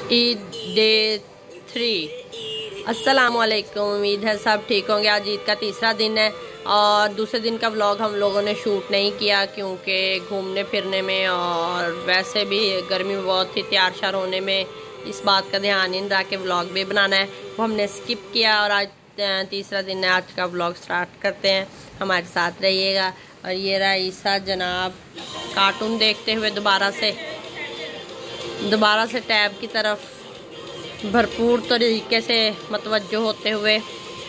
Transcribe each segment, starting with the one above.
Eid day 3। अस्सलामुअलैकुम। उम्मीद है सब ठीक होंगे। आज ईद का तीसरा दिन है और दूसरे दिन का व्लॉग हम लोगों ने शूट नहीं किया क्योंकि घूमने फिरने में और वैसे भी गर्मी बहुत थी, तैयार शार होने में इस बात का ध्यान नहीं रहा कि व्लॉग भी बनाना है, वो हमने स्किप किया। और आज तीसरा दिन है, आज का व्लॉग स्टार्ट करते हैं, हमारे साथ रहिएगा। और ये रहा ईसा जनाब कार्टून देखते हुए दोबारा से टैब की तरफ भरपूर तरीके से मतवज्जो होते हुए।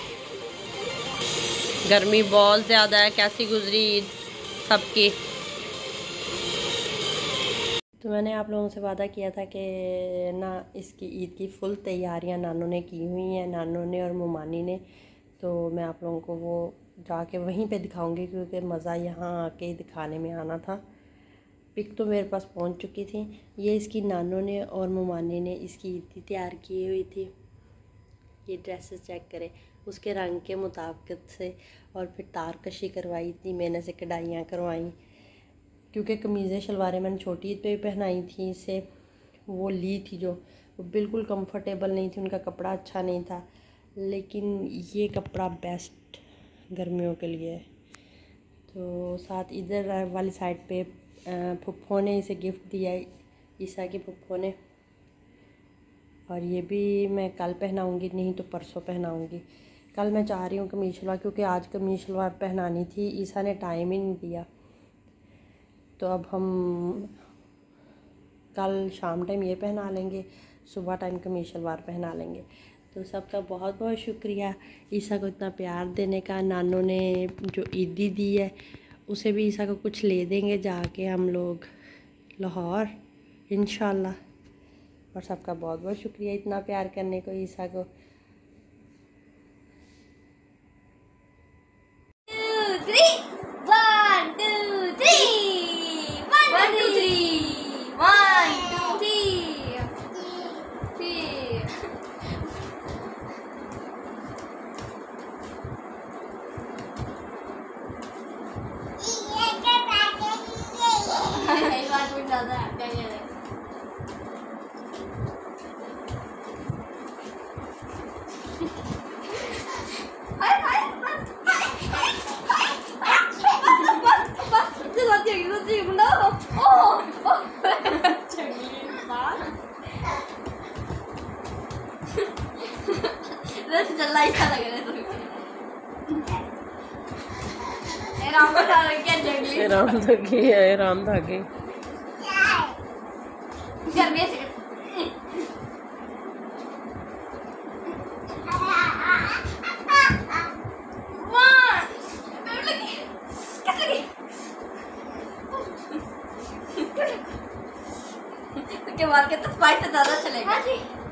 गर्मी बहुत ज़्यादा है, कैसी गुजरी ईद सबकी। तो मैंने आप लोगों से वादा किया था कि ना इसकी ईद की फुल तैयारियां नानू ने की हुई हैं, नानू ने और मुमानी ने। तो मैं आप लोगों को वो जाके वहीं पे दिखाऊंगी क्योंकि मज़ा यहाँ आके दिखाने में आना था। पिक तो मेरे पास पहुंच चुकी थी। ये इसकी नानू ने और मुमानी ने इसकी ईद तैयार की हुई थी। ये ड्रेसेस चेक करें, उसके रंग के मुताबिक से। और फिर तार कशी करवाई थी मैंने, से कढ़ाइयाँ करवाई क्योंकि कमीज़ें शलवारें मैंने छोटी ईद पे भी पहनाई थी इसे। वो ली थी जो वो बिल्कुल कंफर्टेबल नहीं थी, उनका कपड़ा अच्छा नहीं था, लेकिन ये कपड़ा बेस्ट गर्मियों के लिए है। तो साथ इधर वाली साइड पे फुफ्फो ने इसे गिफ्ट दिया, ईसा की फुफ्फो ने। और ये भी मैं कल पहनाऊँगी, नहीं तो परसों पहनाऊँगी। कल मैं चाह रही हूँ कमीज शलवार, क्योंकि आज कमीज शलवार पहनानी थी, ईसा ने टाइम ही नहीं दिया। तो अब हम कल शाम टाइम ये पहना लेंगे, सुबह टाइम कमीज शलवार पहना लेंगे। तो सबका बहुत बहुत शुक्रिया ईसा को इतना प्यार देने का। नानू ने जो ईदी दी है उसे भी ईसा को कुछ ले देंगे जाके हम लोग लाहौर इंशाल्लाह। और सबका बहुत बहुत शुक्रिया इतना प्यार करने को ईसा को। राम थकी है, राम थकी। के मार के तो स्पाइस से ज्यादा चलेगा। हाँ जी।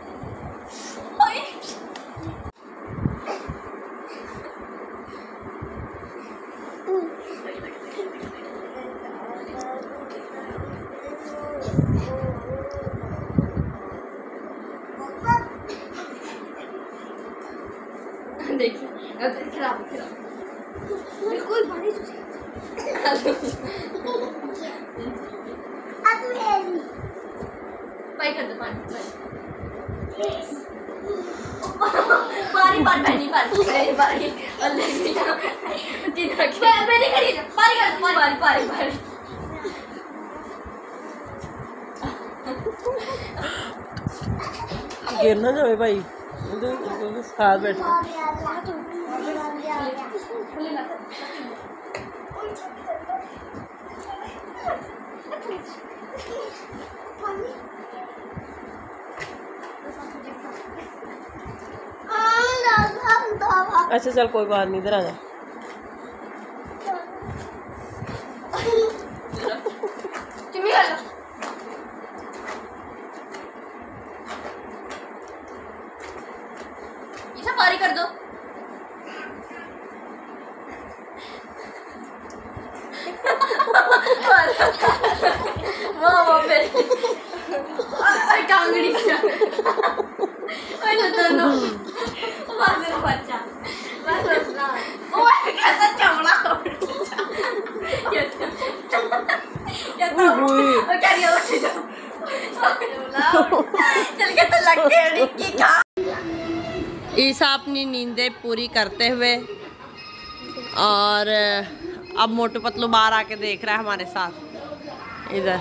देखिए खराब बिल्कुल बड़ी पाई कर दो पानी पानी पानी गिरना जाए भाई, साथ बैठ अच्छा चल कोई बात नहीं, इधर आ जा। पारी कर दो। वो मेरी कांगड़ी बच्चा कैसा चमड़ा चल के लकड़ी की खा। ईसा अपनी नींदें पूरी करते हुए और अब मोटू पतलू बाहर आके देख रहा है हमारे साथ। इधर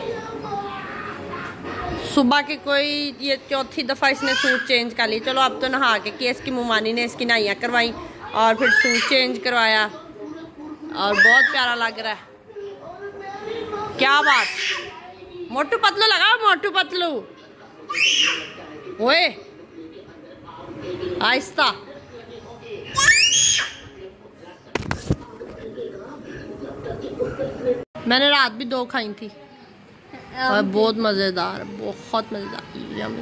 सुबह की कोई ये चौथी दफ़ा इसने सूट चेंज कर ली। चलो अब तो नहा के केस की मुमानी ने इसकी नहाइयाँ करवाई और फिर सूट चेंज करवाया और बहुत प्यारा लग रहा है। क्या बात, मोटू पतलू लगाओ, मोटू पतलू ओए आहिस्ता। मैंने रात भी 2 खाई थी और बहुत मजेदार, बहुत मजेदार, यम्मी।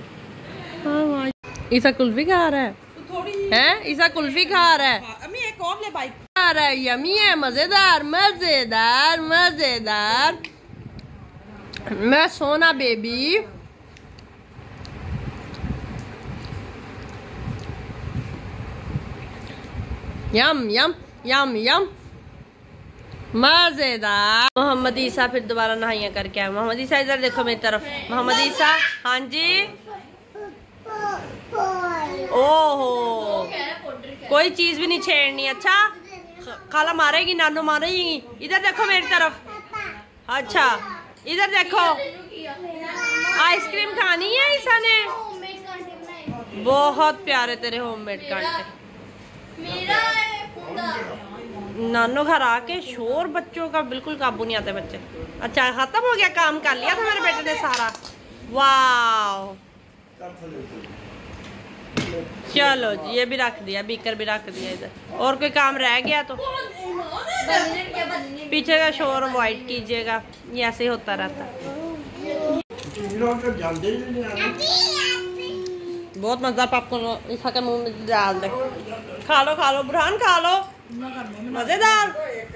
ईसा कुल्फी खा रहा है, ईसा कुल्फी खा रहा है, एक और ले भाई, खा रहा है, यम्मी है, मजेदार मजेदार मजेदार। मैं सोना बेबी। यम यम यम यम मजेदार। मोहम्मद ईसा फिर दोबारा नहाइयाँ करके आए। मोहम्मद ईसा इधर देखो मेरी तरफ। मोहम्मद ईसा, हाँ जी। ओहो, कोई चीज भी नहीं छेड़नी। अच्छा, खाला मारेगी, नानू मारेगी। इधर देखो मेरी तरफ। अच्छा इधर देखो, आइसक्रीम खानी है ईसा ने। बहुत प्यारे तेरे होममेड कांटे। नानो घर आके शोर बच्चों का बिल्कुल काबू नहीं आते बच्चे। अच्छा खत्म हो गया, काम कर लिया था मेरे बेटे ने सारा। वाह, चलो जी, ये भी रख दिया, बीकर भी रख दिया इधर। और कोई काम रह गया तो पीछे का शोर अवॉइड कीजिएगा, ये ऐसे ही होता रहता। बहुत मजा पापा ईसा के मुंह में डाल दे। खा लो बुरहान, खा लो, मजेदार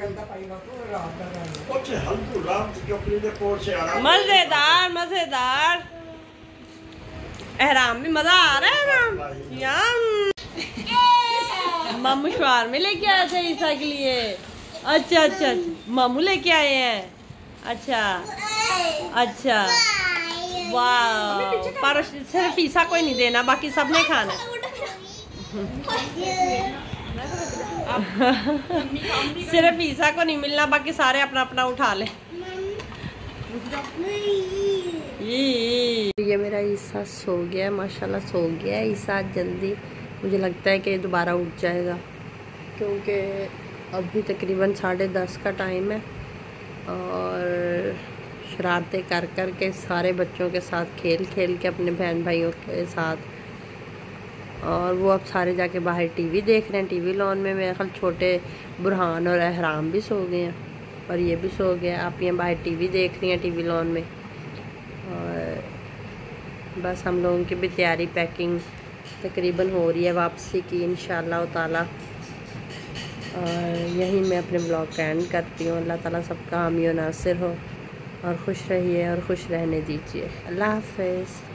मजेदार मजेदार। एहराम भी मजा आ रहा है ना। यम, मामू शवार में लेके आए थे ईसा के लिए। अच्छा अच्छा, मामू लेके आए हैं। अच्छा अच्छा, वाह। पर सिर्फ ईसा को ही नहीं देना, बाकी सबने खाना। सिर्फ ईसा को नहीं मिलना, बाकी सारे अपना अपना उठा ले। ये मेरा ईसा सो गया, माशाल्लाह सो गया ईसा जल्दी। मुझे लगता है कि दोबारा उठ जाएगा, क्योंकि अभी तकरीबन 10:30 का टाइम है और शरारतें कर कर के सारे बच्चों के साथ खेल खेल के अपने बहन भाइयों के साथ। और वो अब सारे जाके बाहर टीवी देख रहे हैं, टीवी लॉन में। मेरे ख्याल छोटे बुरहान और एहराम भी सो गए हैं और ये भी सो गया। आप ये बाहर टीवी देख रही हैं टीवी लॉन में। और बस हम लोगों की भी तैयारी, पैकिंग तकरीबन हो रही है वापसी की इंशाअल्लाह ताला। और यहीं मैं अपने ब्लॉग का एंड करती हूँ। अल्लाह ताला सबका हामी और नासिर हो और खुश रहिए और खुश रहने दीजिए। अल्लाह हाफ़िज़।